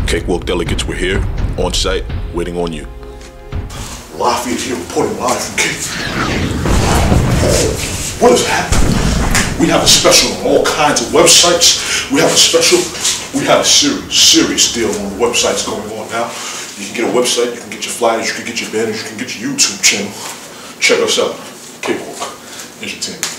Cakewalk delegates were here, on site, waiting on you. Lafayette here reporting live from Cake. What is happening? We have a special on all kinds of websites. We have a serious deal on the websites going on now. You can get a website, you can get your flyers, you can get your banners, you can get your YouTube channel. Check us out. Cakewalk. Entertainment.